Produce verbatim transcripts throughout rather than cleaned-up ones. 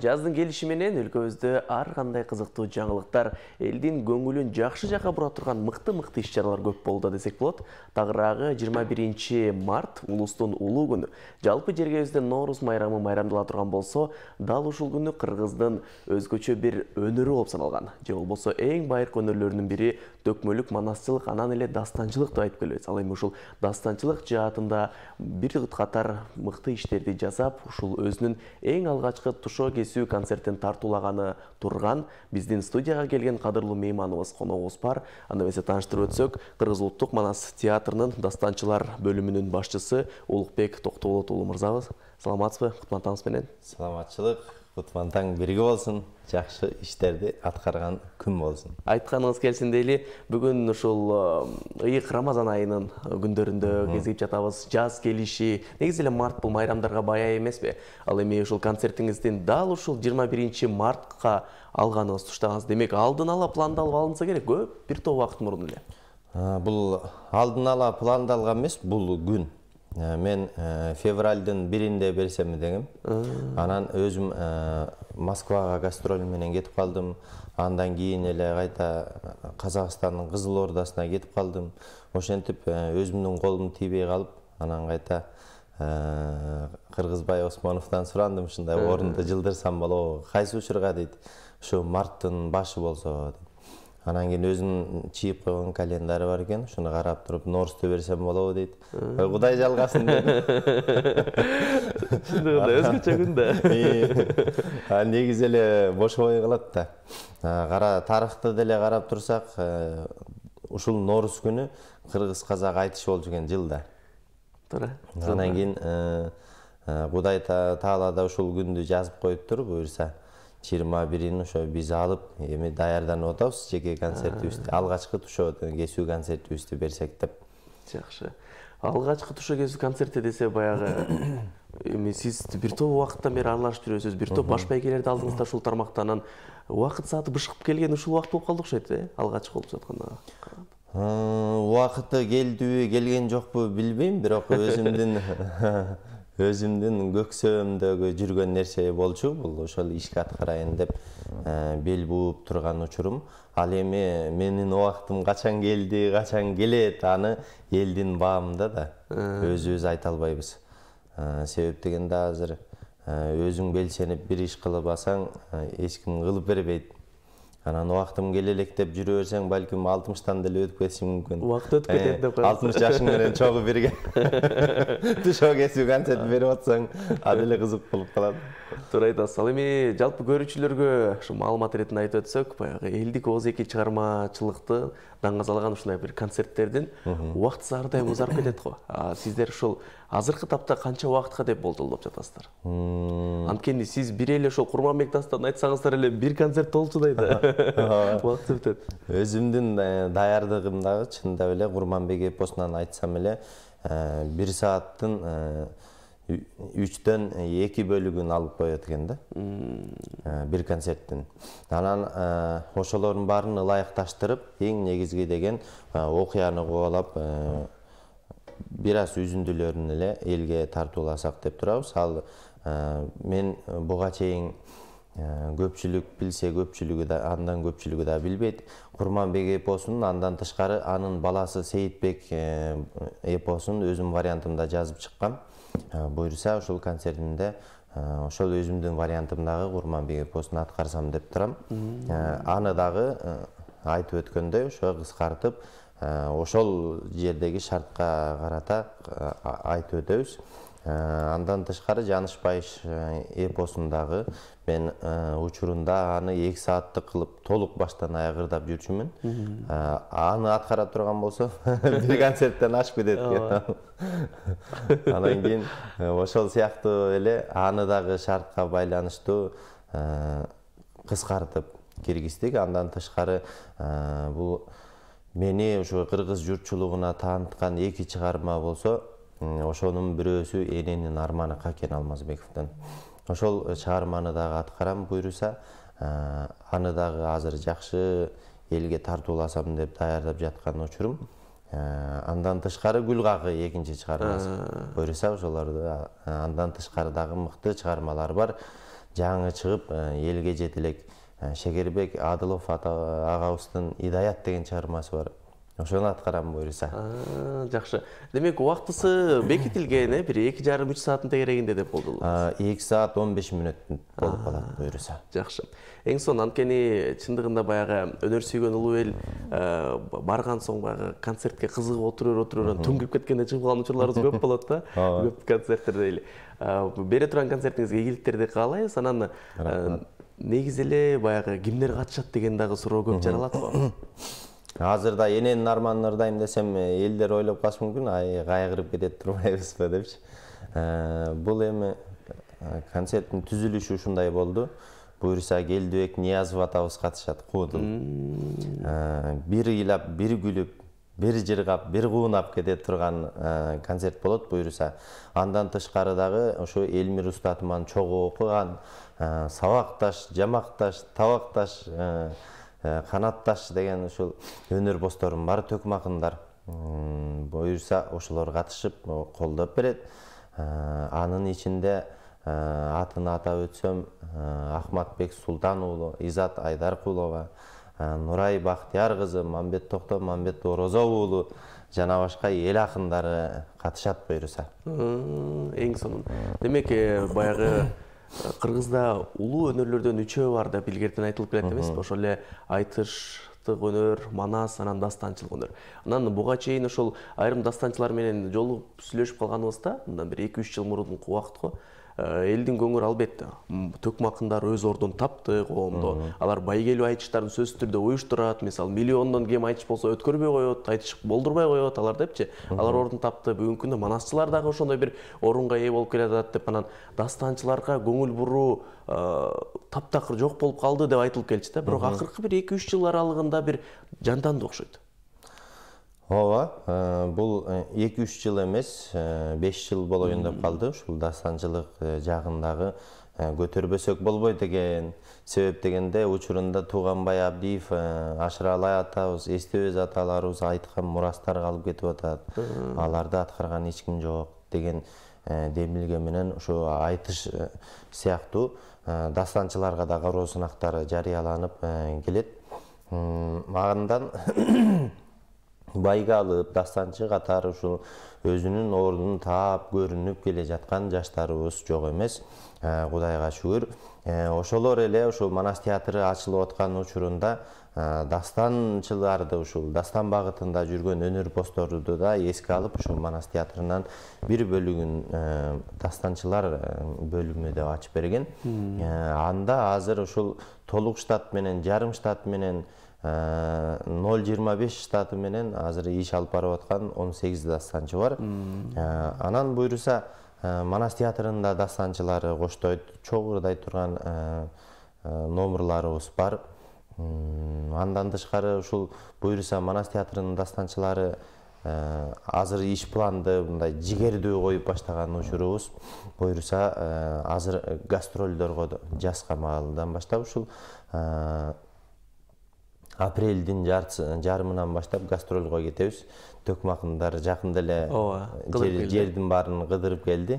Жаздын келиши менен өлкөбүздө ар кандай кызыктуу жаңылыктар, элдин көңүлүн жакшы жакка бура турган мыкты-мыкты иш-чаралар көп болду десек болот. Тагыраагы жыйырма биринчи март улустун улуу күнү. Жалпы жергебизде Ноорус майрамы майрамдала турган болсо, дал ушул күнү кыргыздын өзгөчө бир өнөрү болуп саналган. Же болбосо эң байыркы өнөрлөрүнүн бири төкмөлүк манасчылык, анан эле дастанчылык деп айтып келебиз. Ал эми ушул дастанчылык жаатында бир катар мыкты иштерди жасап, ушул өзүнүн эң алгачкы тушоо кесүү концертин тартуулаганы турган биздин студияга келген кадырлуу мейманыбыз, коногубуз бар. Анда эмесе тааныштырып өтсөк, Кыргыз улуттук манас театрынын дастанчылар бөлүмүнүн башчысы Улукбек Токтоболот уулу мырзабыз. Саламатсызбы? Кутман менен. Саламатчылык. Кутман таң бирге болсун, жакшы иштерди аткарган күн болсун. Айтканыңыз келсин дейли, бүгүн ушул ыйык Рамазан айынын күндөрүндө кезип жатабыз. Жаз келиши, негизи эле март бул майрамдарга бая эмеспи? Ал эми ушул концертиңиздин дал ушул жыйырма биринчи мартка алганыңыз туштагансыз. Демек, алдын ала пландалып алынса керек, көп бир топ убакыт мурун эле. Бул алдын ала пландалган эмес, бул күн. Мен февралдын биринде берсем дегем. Анан өзүм Москвага гастроль менен кетип калдым. Андан кийин эле кайта Казакстандын Кызыл Ордасына кетип калдым. Ошентип өзүмдүн колум тийбей калып, анан кайта Кыргызбай Осмоновдон сурандым, ушундай орунду жылдырсам болобу? Кайсы учурга дейт. Ушу марттын башы болсо дейт. Анан кийин өзүнүн чийип койгон календарь бар экен, ушуну карап туруп Ноорус'та берсем болобу дейт. Ой, Кудай жалгасын дедим. Чындыгында өзгөчө күн да. Негизи эле бошобой калат да. Кара тарыхты деле карап турсак, ушул Ноорус күнү кыргыз казак айтышы болчу экен жылда. Туура. Анан кийин Кудай Таала да ушул күндү жазып коюптур, буюрса жыйырма бирин ошо биз алып, эми даярданып атабыз жеке концертибизди, алгачкы тушоо кесүү концертибизди берсек деп. Жакшы. Алгачкы тушоо кесүү концерти десе баягы эми сиз бир топ убакыттан бери аралашып жүрөсүз, бир топ баш байгелерди алдыңызда ушул тармактан, убакыт сааты бышкып келген ушул убакыт болуп калды окшойт, э? Алгачкы болуп жатканда. Убакыты келдиби, келген жокпу билбейм, бирок өзүмдүн өзүмдүн көксөмдөгү жүргөн нерсе болчу, бул ошол ишке аткарайын деп бел бууп турган учурум. Ал эми менин убактым качан келди, качан келет, аны элдин баамында да өзүбүз айта албайбыз. Себеп дегенде азыр өзүң белсенип бир иш кылып алсаң, эч ким кылып бербейт. Анан убактым келе элек деп жүрө берсең, балким алтымыштан деле өтүп кетиши мүмкүн. Убакыт өтүп кетет деп коесуз. алтымыш жашың менен чогуу бирге тушоо кесүү концерт берип атсаң, ал эле кызык болуп калат. Туура айтасыз. Ал эми жалпы көрүүчүлөргө ушу маалымат иретинде айтып өтсөк, баягы элдик ооз эки чыгармачылыкты даңгазалаган ушундай бир концерттердин убактысы ар дайым узарып кетет го. Сиздер ушул азыркы тапта канча убакытка деп болтолдоп жатасыздар? Анткени сиз бир эле ошол Курманбек Дастан айтсаңыздар эле бир концерт болчудай да. Убакыт өтөт. Өзүмдүн даярдыгымдагы чындап эле Курманбек эпосунан айтсам эле бир сааттын үчтөн эки бөлүгүн алып коет экен да. Бир концерттин. Анан ошолордун баарын ылайыкташтырып, эң негизги деген окуяны кубалап, бир аз үзүндүлөрүн эле элге тартууласак деп турабыз. Ал мен буга чейин көпчүлүк билсе, көпчүлүгү да, андан көпчүлүгү да билбейт. Курманбек эпосунун андан тышкары анын баласы Сейитбек эпосун өзүм вариантымда жазып чыккам. Буюрса ушул концертимде ошол өзүмдүн вариантымдагы Курманбек эпосун аткарсам деп турам. Аны дагы айтып өткөндөй ошо кыскартып, ошол жердеги шартка карата айтып өтөбүз. Андан тышкары Жанышбайыш эпосундагы мен учурунда аны эки сааттык кылып толук баштан аягырдап жүрчүмүн. Аны аткара турган болсо бир концерттен ашып кетет экен. Анан кийин ошол сыяктуу эле аны дагы шартка байланыштуу кыскартып киргиздик. Андан тышкары бул мени ушу кыргыз журтчулугуна тааныткан эки чыгарма болсо, ошонун бирөөсү эненин арманы Какен Алмазбековдон. Ошол чыгарманы дагы аткарам буйруса, аны дагы азыр жакшы элге тартууласам деп даярдап жаткан учурум. Андан тышкары Гүлгагы экинчи чыгармасы. Буйруса ошолорду андан тышкары дагы мыкты чыгармалар бар. жаңы чыгып элге жете элек Шекербек Адылов агабыздын Идаят деген чыгармасы бар. Ошону аткарам буюрса. Жакшы. Демек, убактысы бекитилген, бир эки жарым үч сааттын тегерегинде деп болду. эки саат он беш мүнөт болуп калат буюрса. Жакшы. Эң сонун анткени чындыгында баягы өнөр сүйгөн улуу эл барган соң баягы концертке кызыгып отурur отурur түн кирип кеткенде чыгып калган учурларыбыз көп болот да. Көп концерттерде эле. Бере турган концертиңизге ийгиликтерди каалайбыз. Анан негизи эле баягы кимдер катышат деген дагы суроо көп жаралат го. Азырда эненин арманын ырдайм десем, элдер ойлоп калышы мүмкүн, ай кайгырып кетет турбайбызбы депчи. Бул эми концерттин түзүлүшү ушундай болду. Буюрса Келдибек Ниязов атабыз катышат, куудул. Бир ыйлап, бир күлүп, бир жыргап, бир куунап кете турган концерт болот буюрса. Андан тышкары дагы ошо Элмир Устатман чогуу окуган Сабакташ, Жамакташ, Табакташ, Канатташ деген ушул өнөр босторум бар, төкмакындар. Буюрса ошолор катышып, колдоп берет. Анын ичинде атын атап өтсөм, Ахматбек Султан уулу, Изат Айдаркулова, Нурай Бактияр кызы, Мамбет Токто, Мамбет Орозо уулу жана башка эл акындары катышат буюрса. Эң сонун. Демек, баягы Кыргызда улуу өнөрлөрдөн үчөө бар деп илгертен айтылып келет эмеспи? Ошол эле айтыштык өнөр, манас, анан дастанчылык өнөр. Анан буга чейин ошол айрым дастанчылар менен жолугуп сүйлөшүп калганыбызда, мындан бир эки үч жыл мурунку убакыт го. Элдин көңүрү албетте төкмакындар өз ордун тапты коомдо. Алар байгелүү айтыштарын сөзсүз түрдө уюштурат. Мисалы, миллиондон кем айтыш болсо өткөрбөй коет, айтыш болдурбай коет алар депчи. Алар ордун тапты. Бүгүнкү күндө манасчылар дагы ошондой бир орунга ээ болуп келатат деп, анан дастанчыларга көңүл буруу таптакыр жок болуп калды деп айтылып келчү да. Бирок акыркы бир эки үч жыл аралыгында бир жанданды окшойт. Ооба, бул эки үч жыл эмес, беш жыл болоюн деп калды. Ушул дастанчылык жагындагы көтөрбөсөк болбойт экен. Себеп дегенде учурунда Тууганбай Абдиев, Ашыралай атабыз, эстебез аталарыбыз айткан мурастар калып кетип атат. Аларды аткарган эч ким жок деген демилге менен ушу айтыш сыяктуу дастанчыларга да кароо сынактары жарыяланып келет. Андан байга алып, дастанчы катары ушул өзүнүн ордун таап, көрүнүп келе жаткан жаштарыбыз жок эмес. Кудайга шүгүр. Ошолор эле ушул Манас театры ачылып аткан учурунда дастанчыларды, ушул дастан багытында жүргөн өнөр босторду да эске алып, ушул Манас театрынан бир бөлүгүн дастанчылар бөлүмү деп ачып берген. Анда азыр ушул толук штат менен, жарым штат менен, ноль жыйырма беш штаты менен азыр иш алып барып аткан он сегиз дастанчы бар. Анан буйруса Манас театрында дастанчылары коштойт, чогурдай турган номерларыбыз бар. Андан тышкары ушул буйруса Манас театрынын дастанчылары азыр иш планды мындай жигердүү коюп баштаган учурубуз. Буйруса азыр гастролдорго жаз камалдан баштап ушул апрелдин жарымынан баштап гастролго кетебиз. Төкмакындар жакында эле жердин баарын кыдырып келди.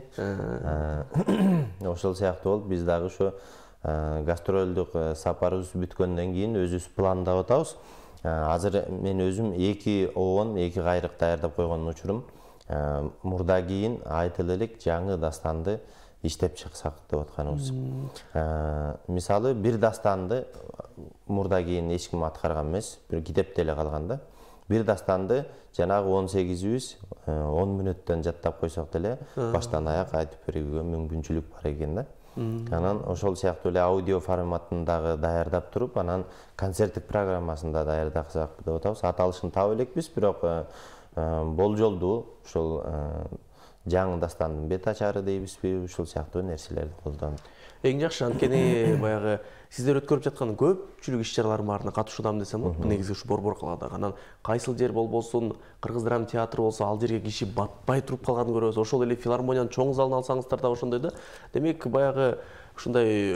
Ошол сыяктуу болуп, биз дагы ошо гастролдук сапарыбыз бүткөндөн кийин өзүбүз пландап атабыз. Азыр мен өзүм эки обон, эки кайрык даярдап койгон учурум. Мурда кийин айтылы элек жаңы дастанды иштеп чыксак деп атканыбыз. Мисалы, бир дастанды мурда кийин эч ким аткарган эмес, бир китепте эле калган да. Бир дастанды жанагы он сегизибиз он мүнөттөн жаттап койсок деле баштан аяк айтып берүүгө мүмкүнчүлүк бар экен да. Анан ошол сыяктуу эле аудио форматындагы даярдап туруп, анан концерттик программасында даярдасак деп атабыз. Аталышын таап элекпиз, бирок болжолдуу ушул жаңы дастандын бет ачары дейбизби, ушул сыяктуу нерселерди колдонуп. Эң жакшы, анткени баягы сиздер өткөрүп жаткан көпчүлүк иш-чаралардын баарына катышуудамын десем болот. Негизи ушу Борбор калаадагы. Анан кайсыл жер болбосун, Кыргыз драма театры болсо, ал жерге киши батпай туруп калганын көрөбүз. Ошол эле филармониянын чоң залын алсаңыздар да ошондой да. Демек, баягы ушундай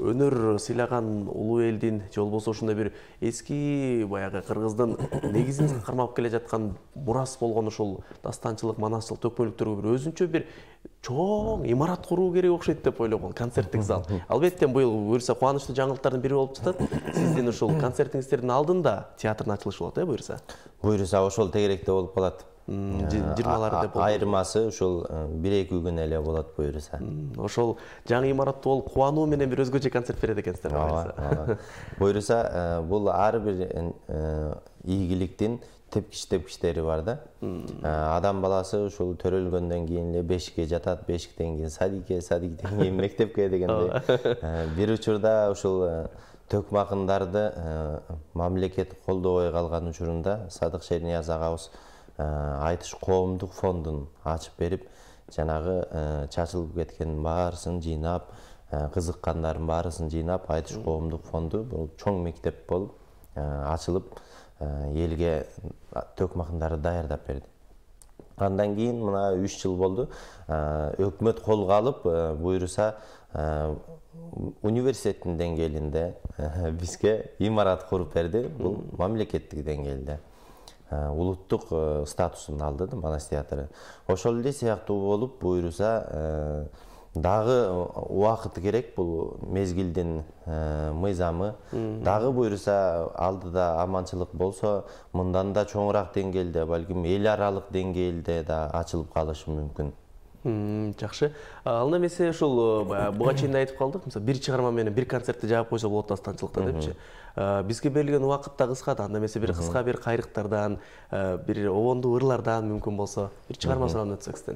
өнөр сыйлаган улуу элдин же болбосо ушундай бир эски баягы кыргыздын негизин кармап келе жаткан мурас болгон ушул дастанчылык, манасчылык, төкмөлүктөргө бир өзүнчө бир чоң имарат куруу керек окшойт деп ойлогом, концерттик зал. Албетте быйыл буюрса кубанычтуу жаңылыктардын бири болуп жатат. Сиздин ушул концертиңиздердин алдында театрдын ачылышы болот, э, буюрса? Буюрса ошол тегеректе болуп калат. жыйырмалары деп болот. Айырмасы ушул бир эки күн эле болот буюрса. Ошол жаңы имаратта болуп кубануу менен бир өзгөчө концерт берет экенсиздер буюрса. Буюрса бул ар бир ийгиликтин тепкич тепкичтери бар да. Адам баласы ушул төрөлгөндөн кийин эле бешикке жатат, бешиктен кийин садикке, садиктен кийин мектепке дегендей. Бир учурда ушул төкмө акындарды мамлекет колдобой калган учурунда Садык Шернияз агабыз Айтыш коомдук фондун ачып берип, жанагы чачылып кеткен баарысын жыйнап, кызыккандардын баарысын жыйнап, Айтыш коомдук фонду бул чоң мектеп болуп ачылып, элге төкмө акындарды даярдап берди. Андан кийин мына үч жыл болду. Өкмөт колго алып, буюрса университеттин деңгээлинде бизге имарат куруп берди. Бул мамлекеттик деңгээлде. Улуттук статусун алды да Манас театры. Ошол эле сыяктуу болуп, буюрса дагы убакыт керек, бул мезгилдин мыйзамы. Дагы буюрса алдыда аманчылык болсо, мындан да чоңураак деңгээлде, балким эл аралык деңгээлде да ачылып калышы мүмкүн. Жакшы. Ал эмесе ушул буга чейин айтып калдык, мисалы бир чыгарма менен бир концертти жаап койсо болот дастанчылыкта депчи. Бизге берилген убакыт да кыска да, анда эмесе бир кыска бир кайрыктардан, бир обондуу ырлардан мүмкүн болсо бир чыгарма сурап өтсөк сизден.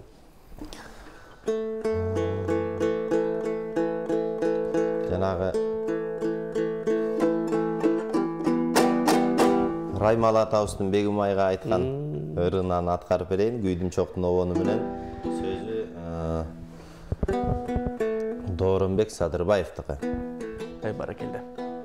Жанагы Раймалы атабыздын Бегим айга айткан ырынан аткарып берейин, күйдүм чоктун обону менен. Сөзү Дооронбек Садырбаевдики. Ай баракелде.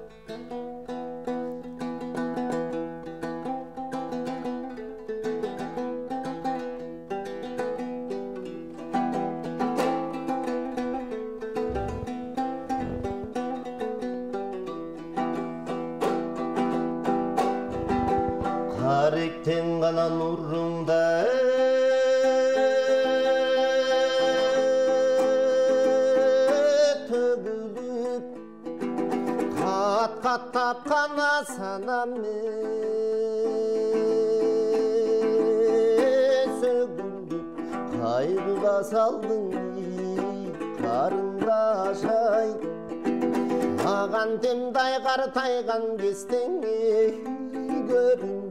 Каректен гана нурунда төгүлүп, кат-кат тапкан санамы сөгүлүп, кайгыга салдың карындаш-ай. Аган темдай картайган кестеңе көрүнүп,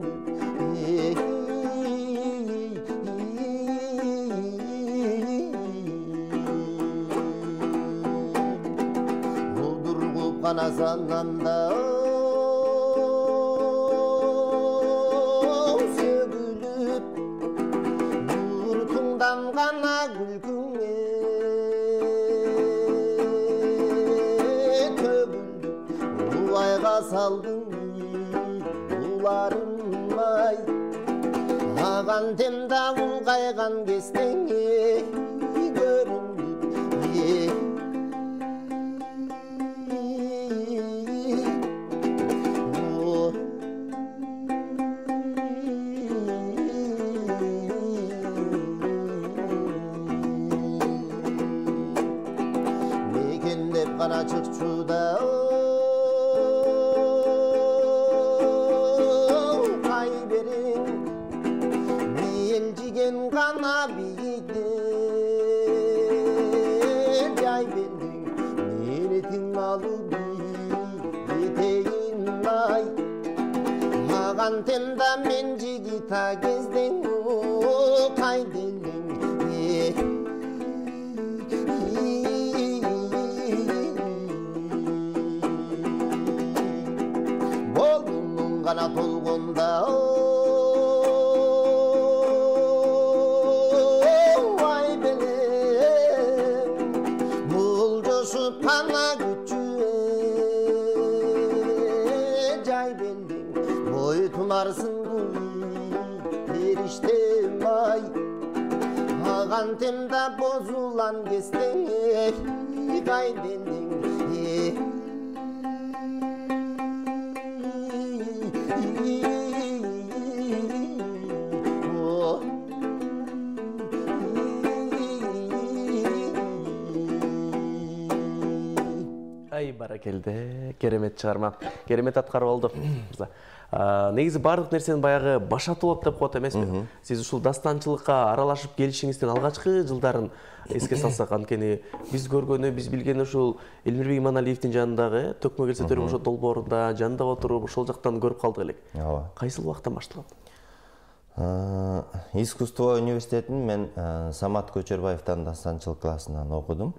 Булдургуп гана санамда сөгүлүп, юртуңдан гана күлкүңе төгүлүп, улайга салдың уларым-ай. Аган темда улгайган кестеңе көрүнүп, мекендеп гана чыкчуда гана бийде жай белдиң ниетиң алып етейин ай. Аган темда мен жигита кездең кайделиң болдум гана толгонда Pana güçüe jay beldiň boy tunarsın periştem ay. Agan temda bozulan kesteň kaydeldiň Ай, баракелде, керемет чыгарма. Керемет аткарып алды. Негизи бардык нерсени баягы башатып алат деп коет эмеспи? Сиз ушул дастанчылыкка аралашып келишиңиздин алгачкы жылдарын эске салсак, анткени биз көргөнү, биз билгени ушул Элмирбек Иманалиевдин жанындагы Төкмө келсе төрөмөшөт долбоорунда жанында отуруп ошол жактан көрүп калдык элек. Ооба. Кайсыл убакта башталат? Искусство университетин мен Самат Көчөрбаевдин дастанчылык классынан окудум.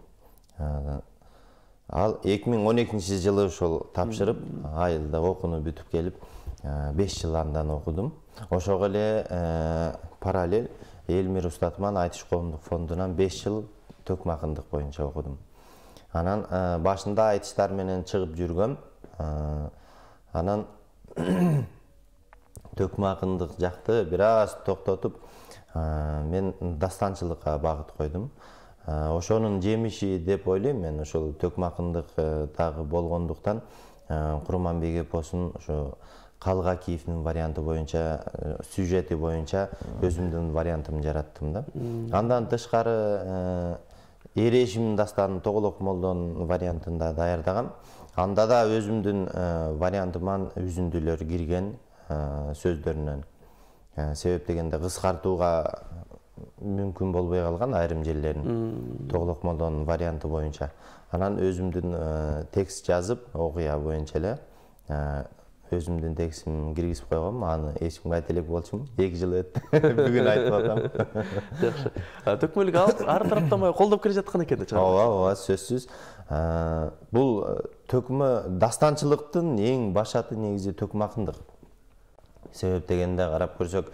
Ал эки миң он экинчи жылы ошол тапшырып, айылда окууну бүтүп келип, беш жыл андан окудум. Ошого эле параллель Элмир Устатман Айтыш коомдук фондунан беш жыл төкмө акындык боюнча окудум. Анан башында айтыштар менен чыгып жүргөм. Анан төкмө акындык жакты бир аз токтотуп, мен дастанчылыкка багыт койдум. Ошонун жемиши деп ойлойм мен, ошол төкмө акындык дагы болгондуктан Курманбек эпосун ошо Калгакиевдин варианты боюнча, сюжети боюнча өзүмдүн вариантымды жараттым да. Андан тышкары Эрешим дастанын Тоголок Молдонун вариантында даярдагам. Анда да өзүмдүн вариантыман үзүндүлөр кирген сөздөрүнөн. Себеп дегенде кыскартууга мүмкүн болбой калган айрым жерлерин Тоголок Молдонун варианты боюнча. Анан өзүмдүн текст жазып, окуя боюнча эле өзүмдүн текстимди киргизип койгом. Аны эч кимге айта элек болчумун. эки жыл өттү. Бүгүн айтып атам. Жакшы. Төкмөлүк ар тараптан колдоп келе жаткан экен да чыгар. Ооба, ооба, сөзсүз. Бул төкмө дастанчылыктын эң башаты негизи төкмө акындык. Себеп дегенде карап көрсөк,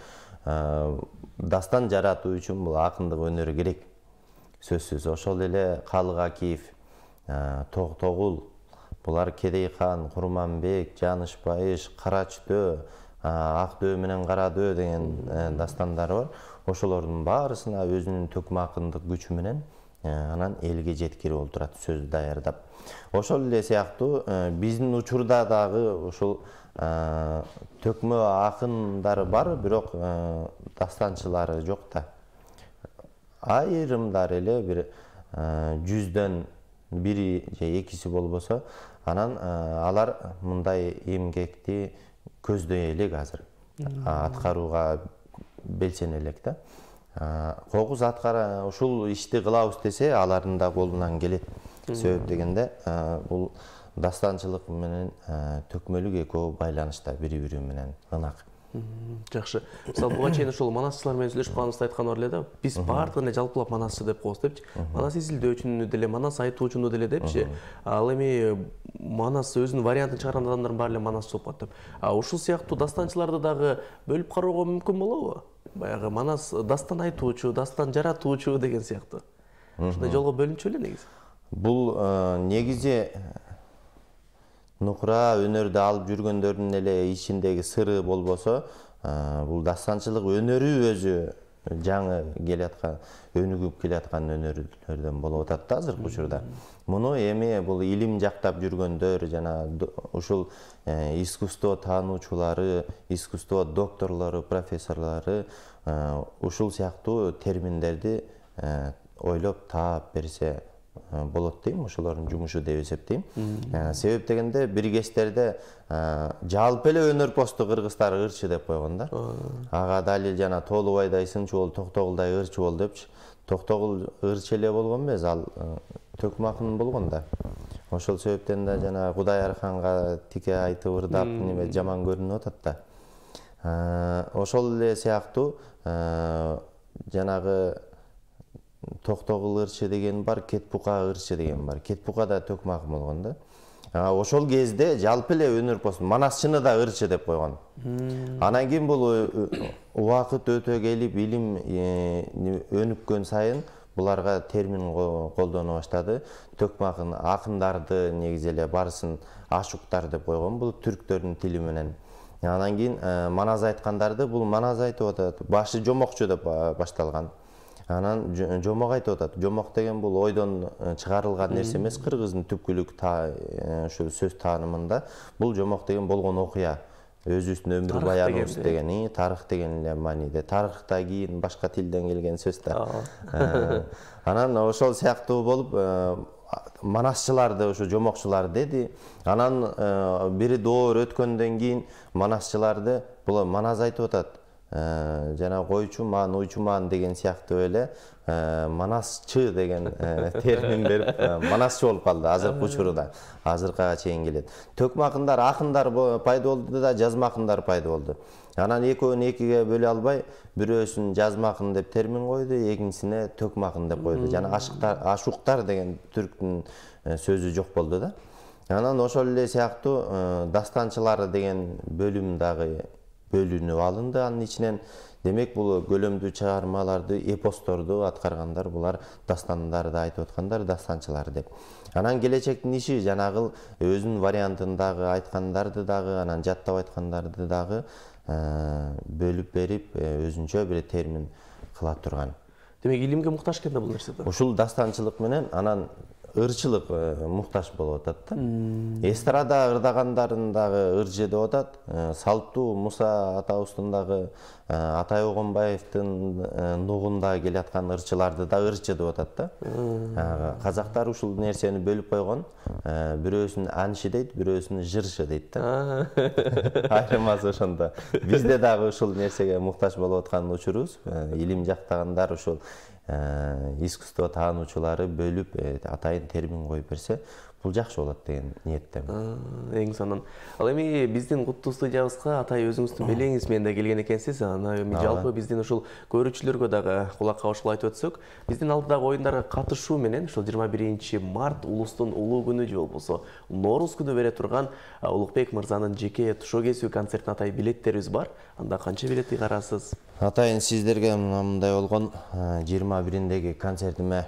дастан жаратуу үчүн бул акындык өнөрү керек. Сөзсүз. Ошол эле Калгакиев, Токтогул, булар Кедейхан, Курманбек, Жанышбайыш, Карачтөө, Актөө менен Карадөө деген дастандары бар. Ошолордун баарысына өзүнүн төкмө акындык күчү менен анан элге жеткирип олтурат, сөз даярдап. Ошол эле сыяктуу биздин учурда дагы ушул төкмө акындары бар, бирок дастанчылары жок да. Айрымдар эле бир жүздөн бири же экиси болбосо, анан алар мындай эмгекти көздөй элек азыр. Аткарууга белсене элек да. Когуз аткара ушул ишти кылабыз десе, алардын да колунан келет. Себеп дегенде бул дастанчылык менен төкмөлүк экөө байланышта бири-бири менен ынак. Жакшы. Мисалы буга чейин ошол манасчылар менен сүйлөшүп калганыбызда айткан бар эле да. Биз баардыгын эле жалпылап манасчы деп коебуз депчи. Манас изилдөөчүнү деле, манас айтуучуну деле депчи. Ал эми манас өзүнүн вариантын чыгарган адамдардын баары эле манасчы болуп калат деп. А ушул сыяктуу дастанчыларды дагы бөлүп кароого мүмкүн болобу? Баягы манас дастан айтуучу, дастан жаратуучу деген сыяктуу. Ушундай жолго бөлүнчү эле негизи. Бул негизи нукура өнөрдү алып жүргөндөрдүн эле ичиндеги сыры болбосо, бул дастанчылык өнөрү өзү жаңы келаткан, өнүгүп келаткан өнөрлөрдөн болуп атат да азыркы учурда. Муну эми бул илим жактап жүргөндөр, жана ушул искусство таануучулары, искусство докторлору, профессорлору ушул сыяктуу терминдерди ойлоп таап берсе болот дейм, ошолордун жумушу деп эсептейм. Себеп дегенде биргечтерде жалпы эле өнөр посту кыргыздар ырчы деп койгон да. Ага дали жана Тоолубайдай сынчы бол, Токтогулдай ырчы бол депчи. Токтогул ырчы эле болгон эмес, ал төкмө акын болгон да. Ошол себептен да жана Кудайарханга тике айтып ырдап неме жаман көрүнүп атат да. Ошол эле сыяктуу жанагы Токтогул ырчы деген бар, Кетбука ырчы деген бар. Кетбука да төкмө акын болгон да. Ошол кезде жалпы эле өнөр посту манасчыны да ырчы деп койгон. Анан кийин бул убакыт өтө келип, илим өнүккөн сайын буларга термин колдоно баштады. Төкмө акын акындарды негизи эле барысын ашуктар деп койгон, бул түрктөрдүн тили менен. Анан кийин маназ айткандарды бул маназ айтып атат, башы жомокчу деп башталган. Анан жомок айтып атат. Жомок деген бул ойдон чыгарылган нерсе эмес, кыргыздын түпкүлүк ушу сөз таанымында. Бул жомок деген болгон окуя. Өзүбүздүн өмүр баяныбыз деген, тарых деген эле мааниде. Тарых да кийин башка тилден келген сөз да. Анан ошол сыяктуу болуп, manasчыларды, ошо жомокчулар деди. Анан бири доор өткөндөн кийин манасчыларды бул манас айтып атат. Жана койчу маан, уйчу маан деген сыяктуу эле манасчы деген термин берип манасчы болуп калды азыркы учурда. Азыркыга чейин келет. Төкмө акындар, акындар пайда болду да жазма акындар пайда болду. Анан экөөнү экиге бөлө албай, бирөөсүн жазма акын деп термин койду, экинчисине төкмө акын деп койду. Жана ашыктар, ашуктар деген түрктүн сөзү жок болду да. Анан ошол эле сыяктуу дастанчылар деген бөлүм дагы бөлүнүп алынды анын ичинен. Демек бул көлөмдүү чыгармаларды, эпосторду аткаргандар, булар дастандарды айтып аткандар, дастанчылар деп. Анан келечектин иши жанагыл өзүнүн вариантындагы айткандарды дагы, анан жаттап айткандарды дагы бөлүп берип, өзүнчө бир термин кыла турган. Демек илимге муктаж экен да бул нерсе. Ушул дастанчылык менен анан ырчылык муктаж болуп атат да. Эстрада ырдагандарын дагы ырчы деп атат. Салттуу Муса атабыздын дагы Атай Огонбаевдин нугунда келаткан ырчыларды да ырчы деп атат да. Казактар ушул нерсени бөлүп койгон. Бирөөсүн аншы дейт, бирөөсүн жыршы дейт да. Айырмасы ошондо. Бизде дагы ушул нерсеге муктаж болуп аткан учурубуз. Илим жактагандар ушул искусство таануучулары бөлүп атайын термин коюп берсе, бул жакшы болот деген ниеттемин. Эң сонун. Ал эми биздин куттуу студиябызга Атай өзүңүздүн белеңиз менен да келген экенсиз. Ана эми жалпы биздин ушул көрүүчүлөргө дагы кулакка кошуп айтып өтсөк, биздин алдыдагы оюндарга катышуу менен ушул жыйырма биринчи март улустун улуу күнү же болбосо Нооруз күнү бере турган Улукбек мырзанын жеке тушоо кесүү концертине Атай билеттерибиз бар. Анда канча билет ыйгарасыз? Атайын сиздерге мындай болгон жыйырма бириндеги концертиме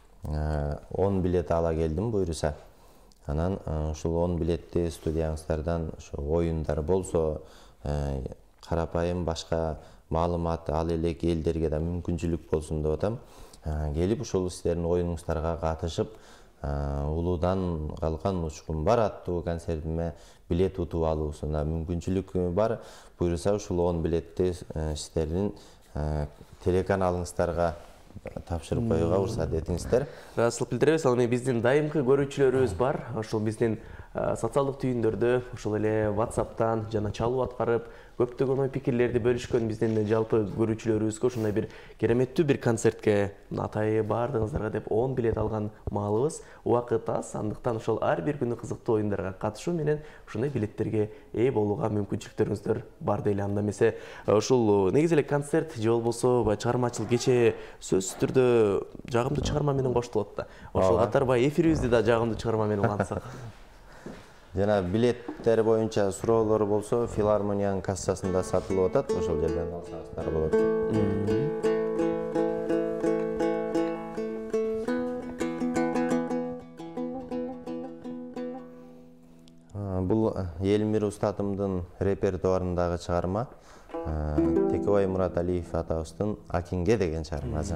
он билет ала келдим буйруса. Анан ушул он билетти студияңыздардан ошо оюндар болсо, карапайым башка маалымат ал элек элдерге да мүмкүнчүлүк болсун деп атам. Келип ушул сиздердин оюнуңуздарга катышып, улуудан калган учкун бар аттуу концертиме билет утуп алуусуна мүмкүнчүлүк бар. Буйруса ушул он билетти сиздердин телеканалыңыздарга тапшырып коюуга уруксат этиңиздер. Ыраазычылык билдиребиз. Ал эми биздин дайымкы көрүүчүлөрүбүз бар. Ошол биздин социалдык түйүндөрдө, ошол эле WhatsApp'тан жана чалуу аткарып, көптөгөн ой пикирлерди бөлүшкөн биздин жалпы көрүүчүлөрүбүзгө ушундай бир кереметтүү бир концертке Атайы баардыгыңыздарга деп он билет алган маалыбыз. Убакыт аз, андыктан ошол ар бир күнү кызыктуу оюндарга катышуу менен ушундай билеттерге ээ болууга мүмкүнчүлүктөрүңүздөр бар дейли. Анда эмесе ушул негизи эле концерт же болбосо чыгармачыл кече сөзсүз түрдө жагымдуу чыгарма менен коштолот да. Ошол катар баягы эфирибизди да жагымдуу чыгарма менен улантсак. Жана билеттер боюнча суроолор болсо, филармониянын кассасында сатылып атат, ошол жерден алсаңыздар болот. Бул Элмир Устатымдын репертуарындагы чыгарма, Текебай Мураталиев атабыздын Акинге деген чыгармасы.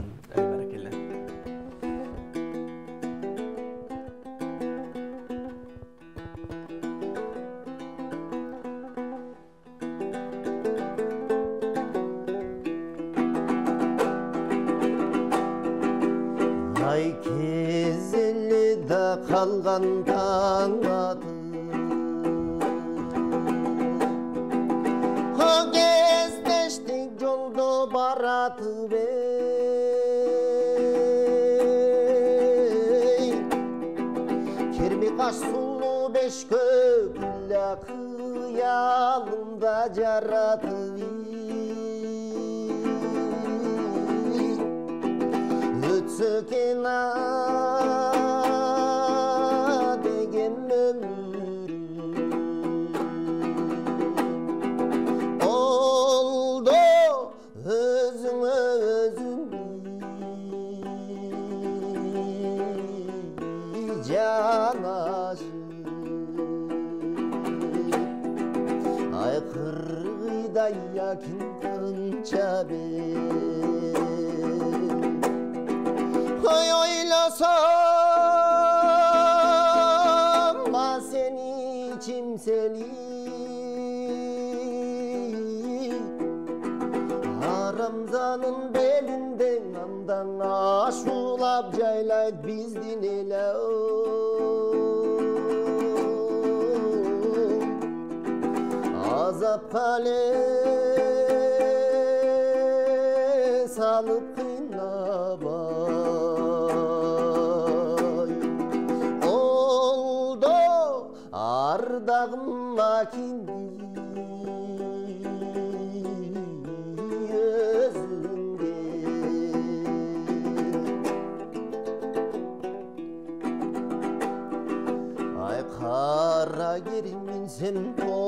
Ай кезели да калган таң аты, о кездештик жолдо баратып эй, керми каш сулуу бешкөкүлө кыялымда жаратып Sökena degen ömür oldu özün özün canaşı ay kırgıda yakın kınça Oy oylasam da seni çimseli Haramzanın belinden andan ашулап жайлайт биздин эле азапка эле салып кыйнабай олдо ардагыма кинди Kara gerimin sen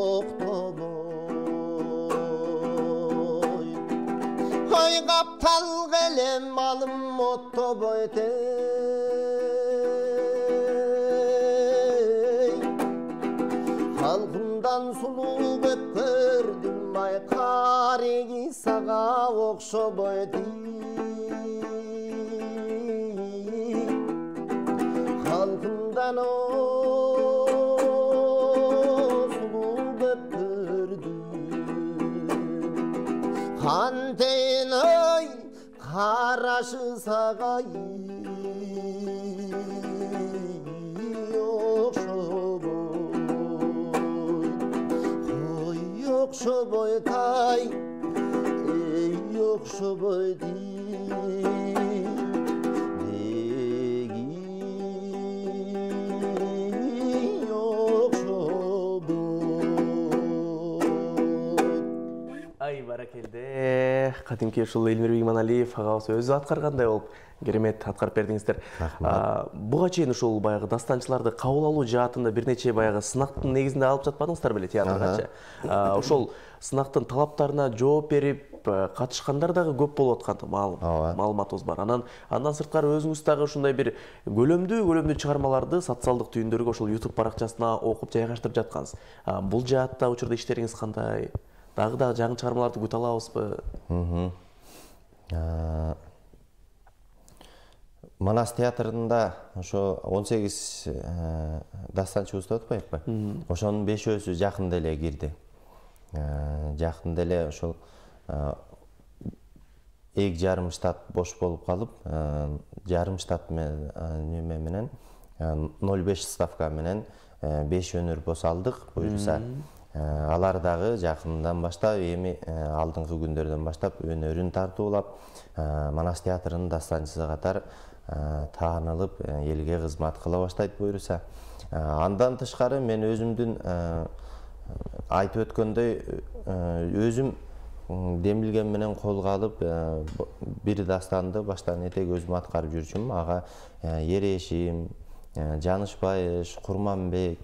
toktoboy Ay kaptal gelem alım mottoboy tey Halkımdan sulu köp gördüm ay karegi sağa okşoboy tey Halkımdan o Kanteyin ay karaşı sagay yok şoboy Koy yok şoboy tay ey yok şoboy di Ай баракелде кадимки ушул Элмирбек Иманалиев агабыз өзү аткаргандай болуп керемет аткарып бердиңиздер. Буга чейин ушул баягы дастанчыларды кабыл алуу жаатында бир нече баягы сынактын негизинде алып жатпадыңыздар беле театргачы. Ошол сынактын талаптарына жооп берип катышкандар дагы көп болуп аткан маалыматыбыз бар. Анан андан сырткары өзүңүз дагы ушундай бир көлөмдүү көлөмдүү чыгармаларды социалдык түйүндөргө ошол YouTube баракчасына окуп жайгаштырып жаткансыз. Бул жаатта учурда иштериңиз кандай? Дагы да жаңы чыгармаларды күтө алабызбы? Манас театрында ошо он сегиз дастанчыбызды отпайбы? Ошонун бешөөсү жакында эле кирди. Жакында эле ошол эки жарым штат бош болуп калып, жарым штат неме менен ноль беш ставка менен беш өнөр босалдык буюрса. Алар дагы жакындан баштап, эми алдыңкы күндөрдөн баштап өнөрүн тартуулап, Манас театрынын дастанчысы катар таанылып, элге кызмат кыла баштайт буюрса. Андан тышкары мен өзүмдүн айтып өткөндөй өзүм демилген менен колго алып, бир дастанды баштан этек өзүм аткарып жүрчүмүн. Ага Ерешим, Жанышбайыш, Курманбек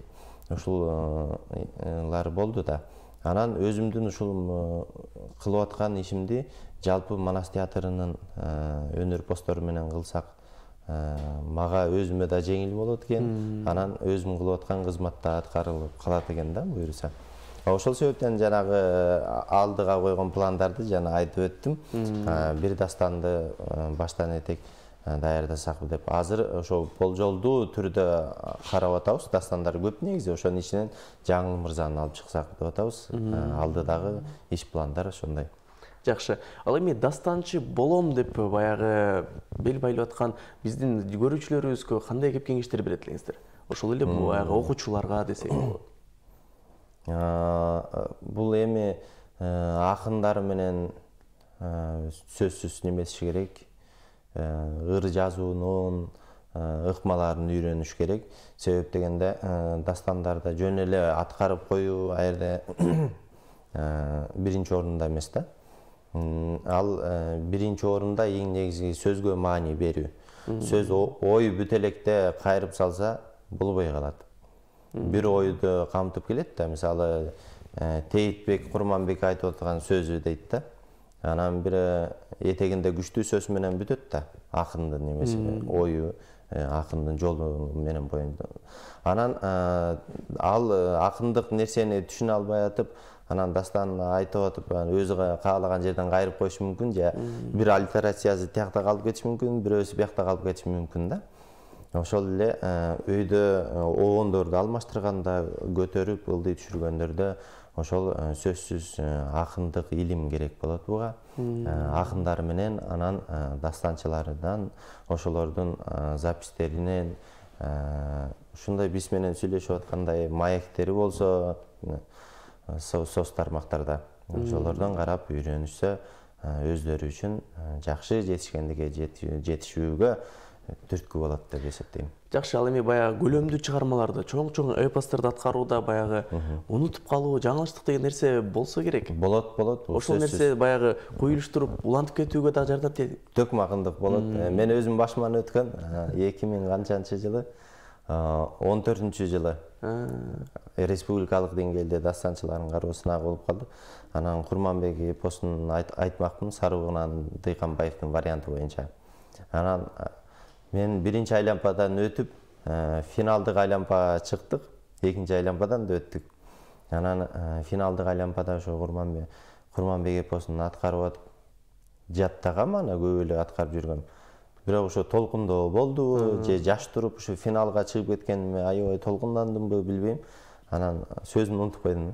ушулар болду да. Анан өзүмдүн ушул кылып аткан ишимди жалпы Манас театрынын өнөр постору менен кылсак, мага өзүмө да жеңил болот экен. Анан өзүм кылып аткан кызмат да аткарылып калат экен да буюрса. Ошол себептен жанагы алдыга койгон пландарды жана айтып өттүм. Бир дастанды баштан этек даярдасак деп. Азыр ошол болжолдуу түрдө карап атабыз. Дастандар көп негизи. Ошонун ичинен Жаңыл мырзаны алып чыксак деп атабыз. Алдыдагы иш пландар ошондой. Жакшы. Ал эми дастанчы болом деп баягы бел байлап аткан биздин көрүүчүлөрүбүзгө кандай кеп кеңештер берет элеңиздер? Ошол эле баягы окуучуларга десек болот. Бул эми акындар менен сөзсүз немесиш керек. Ыр жазуунун ыкмаларын үйрөнүш керек. Себеп дегенде дастандарда жөн эле аткарып коюу аерде биринчи орунда эмес да. Ал биринчи орунда эң негизги сөзгө маани берүү. Сөз ой бүт электе кайрып салса болбой калат. Бир ойду камтып келет да. Мисалы Тейтбек Курманбек айтып отурган сөзү дейт да. Анан бир этегинде күчтүү сөз менен бүтөт да. Акындын немеси, ою, акындын жолу менен боюнда. Анан ал акындык нерсени түшүнө албай атып, анан дастан айтып атып, өзү каалаган жерден кайрып коюшу мүмкүн, же бир аллитерациясы тиякта калып кетиши мүмкүн, бирөөсү биякта калып кетиши мүмкүн да. Ошол эле өйдө обондорду алмаштырганда, көтөрүп, ылдый түшүргөндөрдө ошол сөзсүз акындык илим керек болот буга. Акындар менен анан дастанчылардан, ошолордун запистеринен, ушундай биз менен сүйлөшүп аткандай маектери болсо, соц тармактарда ошолордон карап үйрөнүшсө өздөрү үчүн жакшы жетишкендикке жетишүүгө түрткү болот деп эсептейм. Жакшы, ал эми баягы көлөмдүү чыгармаларды, чоң-чоң эпосторду аткарууда баягы унутуп калуу, жаңылыштык деген нерсе болсо керек. Болот, болот. Ошол нерсе баягы коюлуштуруп, улантып кетүүгө да жардам берет. Төкмө акындык болот. Мен өзүм башыман өткөн эки миң канчанчы жылы, он төртүнчү жылы республикалык деңгээлде дастанчылардын кароосуна болуп калды. Анан Курманбек эпосун айтмакмын, Сарыбынан Дыйканбаевдин варианты боюнча. Анан мен биринчи айлампадан өтүп, финалдык айлампага чыктык, экинчи айлампадан да өттүк. Анан финалдык айлампада ошо Курманбек Курманбек эпосун аткарып атып, жаттагам, ана көп эле аткарып жүргөм. Бирок ошо толкундоо болдубу, же жаш туруп ошо финалга чыгып кеткениме аябай толкундандымбы билбейм. Анан сөзүмдү унутуп койдум.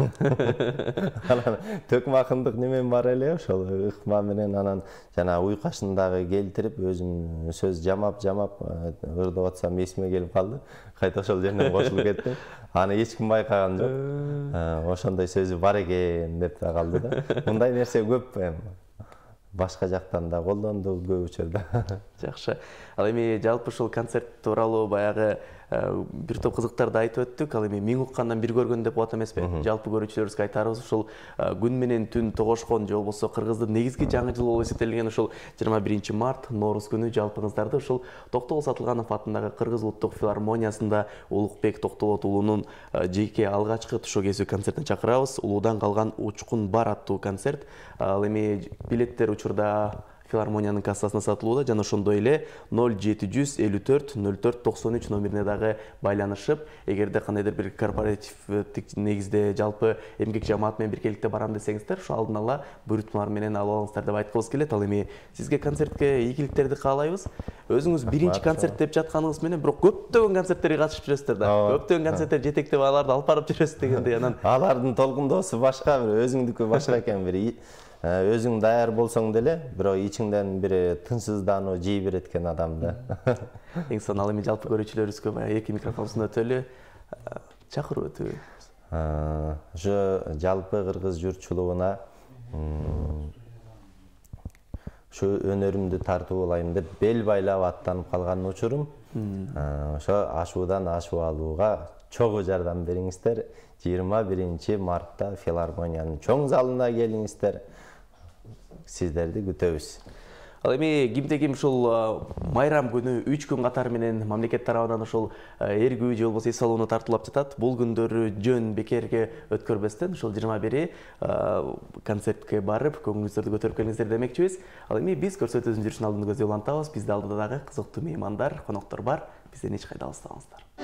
Анан төкмө акындык немен бар эле, ошол ыкма менен анан жана уйкашын дагы келтирип, өзүм сөз жамап-жамап ырдап атсам эсиме келип калды. Кайта ошол жерден кошулуп кеттим. Аны эч ким байкаган жок. Ошондой сөзү бар экен деп да калды да. Мындай нерсе көп эми. Башка жактан да колдондук көп учурда. Жакшы. Ал эми жалпы ушул концерт тууралуу баягы бир топ кызыктарды айтып өттүк. Ал эми миң уккандан бир көргөн деп болот эмеспи? Жалпы көрүүчүлөрүбүзгө айтарыбыз ушул күн менен түн тогошкон же болбосо кыргыздын негизги жаңы жылы болуп эсептелген ушул жыйырма биринчи март Нооруз күнү жалпыңыздарды ушул Токтогул Сатылганов атындагы Кыргыз улуттук филармониясында Улукбек Токтолот уулунун жеке алгачкы тушу кесүү концертине чакырабыз. Улуудан калган учкун бар аттуу концерт. Ал эми билеттер учурда филармониянын кассасына сатылууда, жана ошондой эле ноль жети жүз элүү төрт ноль төрт токсон үч номерине дагы байланышып, эгерде кандайдыр бир корпоративдик негизде жалпы эмгек жамаат менен биргеликте барам десеңиздер, ошо алдын ала буйрутмалар менен алып алыңыздар деп айткыбыз келет. Ал эми сизге концертке ийгиликтерди каалайбыз. Өзүңүз биринчи концерт деп жатканыңыз менен бирок көптөгөн концерттерге катышып жүрөсүздөр да. Көптөгөн концерттер жетектеп аларды алып барып жүрөсүз дегендей, анан алардын толкундоосу башка, бир өзүңдүкү башка экен, бир өзүң даяр болсоң деле, бирок ичиңден бир тынчсыздануу жей берет экен адамды. Эң сонун, ал эми жалпы көрүүчүлөрүбүзгө баягы эки микрофонун өтөлү чакырып өтүбүз. Ошо жалпы кыргыз журтчулугуна ушу өнөрүмдү тартуулайм деп бел байлап аттанып калган учурум. Ошо ашуудан ашып алууга чогуу жардам бериңиздер. жыйырма биринчи мартта филармониянын чоң залына келиңиздер. Сиздерди күтөбүз. Ал эми кимде ким ушул майрам күнү үч күн катары менен мамлекет тарабынан ушул эргүү же болбосо эс алууну тартуулап жатат. Бул күндөрү жөн бекерге өткөрбөстөн ушул жыйырма бири концертке барып, көңүлүңүздөрдү көтөрүп келиңиздер демекчибиз. Ал эми биз көрсөтүүбүздүн жүрүшүн алдында көздөй улантабыз. Бизде алдыда дагы кызыктуу меймандар, коноктор бар. Бизден эч кайда алыстабаңыздар.